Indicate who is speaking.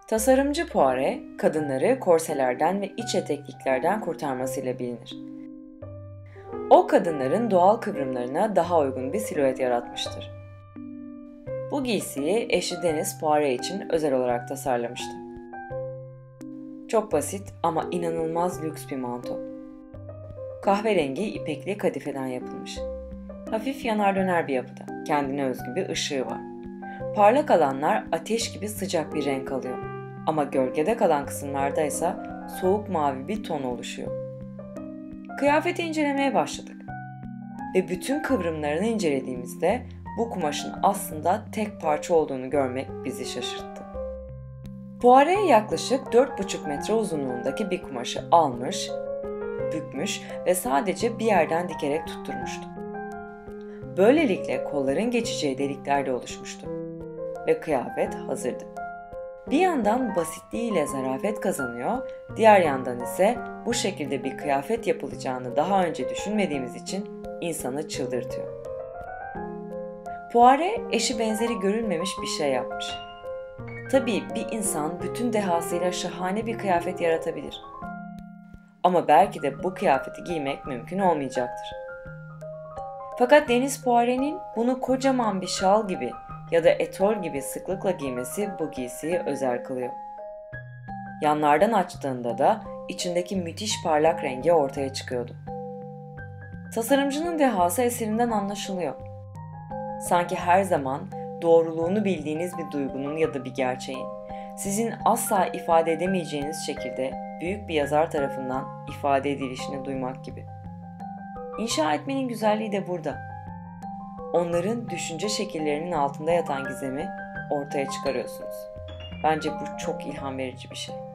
Speaker 1: Tasarımcı Poiret, kadınları korselerden ve iç etekliklerden kurtarmasıyla bilinir. O kadınların doğal kıvrımlarına daha uygun bir silüet yaratmıştır. Bu giysiyi eşi Denis Poiret için özel olarak tasarlamıştı. Çok basit ama inanılmaz lüks bir manto. Kahverengi ipekli kadifeden yapılmış. Hafif yanar döner bir yapıda, kendine özgü bir ışığı var. Parlak alanlar ateş gibi sıcak bir renk alıyor. Ama gölgede kalan kısımlarda ise soğuk mavi bir ton oluşuyor. Kıyafeti incelemeye başladık. Ve bütün kıvrımlarını incelediğimizde bu kumaşın aslında tek parça olduğunu görmek bizi şaşırttı. Poiret yaklaşık 4,5 metre uzunluğundaki bir kumaşı almış, bükmüş ve sadece bir yerden dikerek tutturmuştu. Böylelikle kolların geçeceği delikler de oluşmuştu ve kıyafet hazırdı. Bir yandan basitliğiyle zarafet kazanıyor, diğer yandan ise bu şekilde bir kıyafet yapılacağını daha önce düşünmediğimiz için insanı çıldırtıyor. Poiret eşi benzeri görülmemiş bir şey yapmış. Tabii bir insan bütün dehasıyla şahane bir kıyafet yaratabilir. Ama belki de bu kıyafeti giymek mümkün olmayacaktır. Fakat Denis Poiret'in bunu kocaman bir şal gibi ya da etol gibi sıklıkla giymesi bu giysiyi özel kılıyor. Yanlardan açtığında da içindeki müthiş parlak rengi ortaya çıkıyordu. Tasarımcının dehası eserinden anlaşılıyor. Sanki her zaman doğruluğunu bildiğiniz bir duygunun ya da bir gerçeğin, sizin asla ifade edemeyeceğiniz şekilde büyük bir yazar tarafından ifade edilişini duymak gibi. İnşa etmenin güzelliği de burada. Onların düşünce şekillerinin altında yatan gizemi ortaya çıkarıyorsunuz. Bence bu çok ilham verici bir şey.